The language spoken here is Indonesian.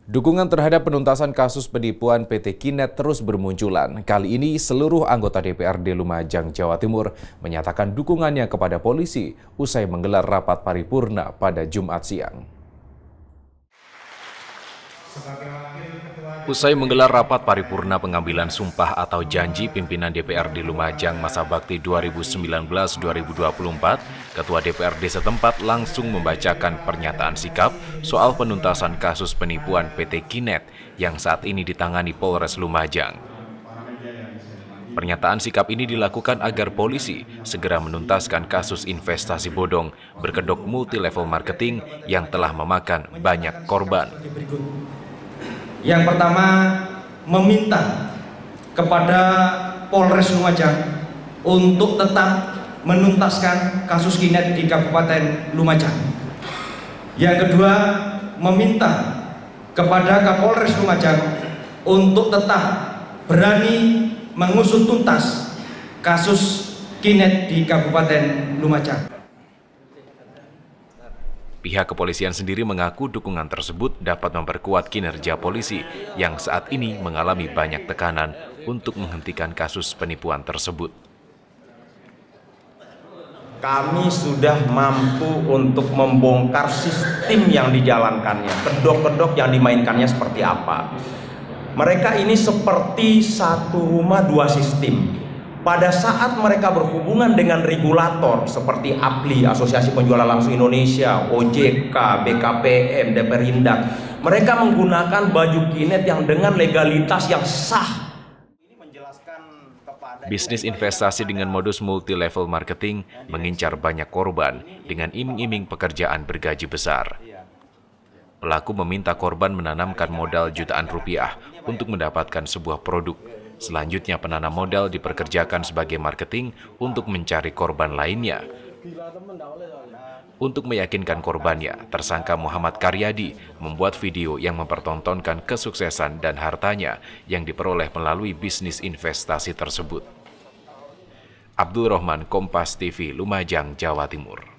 Dukungan terhadap penuntasan kasus penipuan PT Kinet terus bermunculan. Kali ini seluruh anggota DPRD Lumajang, Jawa Timur menyatakan dukungannya kepada polisi usai menggelar rapat paripurna pada Jumat siang. Usai menggelar rapat paripurna pengambilan sumpah atau janji pimpinan DPRD Lumajang masa bakti 2019-2024, Ketua DPRD setempat langsung membacakan pernyataan sikap soal penuntasan kasus penipuan PT Kinet yang saat ini ditangani Polres Lumajang. Pernyataan sikap ini dilakukan agar polisi segera menuntaskan kasus investasi bodong berkedok multi-level marketing yang telah memakan banyak korban. Yang pertama, meminta kepada Polres Lumajang untuk tetap menuntaskan kasus Kinet di Kabupaten Lumajang. Yang kedua, meminta kepada Kapolres Lumajang untuk tetap berani mengusut tuntas kasus Kinet di Kabupaten Lumajang. Pihak kepolisian sendiri mengaku dukungan tersebut dapat memperkuat kinerja polisi yang saat ini mengalami banyak tekanan untuk menghentikan kasus penipuan tersebut. Kami sudah mampu untuk membongkar sistem yang dijalankannya, kedok-kedok yang dimainkannya seperti apa. Mereka ini seperti satu rumah dua sistem. Pada saat mereka berhubungan dengan regulator seperti APLI, Asosiasi Penjualan Langsung Indonesia, OJK, BKPM, Deperindak, mereka menggunakan baju Kinet yang dengan legalitas yang sah. Bisnis investasi dengan modus multi-level marketing mengincar banyak korban dengan iming-iming pekerjaan bergaji besar. Pelaku meminta korban menanamkan modal jutaan rupiah untuk mendapatkan sebuah produk. Selanjutnya penanam modal diperkerjakan sebagai marketing untuk mencari korban lainnya. Untuk meyakinkan korbannya, tersangka Muhammad Karyadi membuat video yang mempertontonkan kesuksesan dan hartanya yang diperoleh melalui bisnis investasi tersebut. Abdul Rahman, Kompas TV, Lumajang, Jawa Timur.